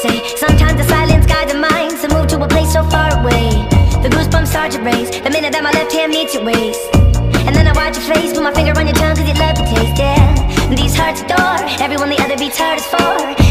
say. Sometimes the silence guides the mind, so move to a place so far away. The goosebumps start to raise the minute that my left hand meets your waist. And then I watch your face, put my finger on your tongue cause you love the taste, yeah. These hearts adore everyone the other beats hardest for.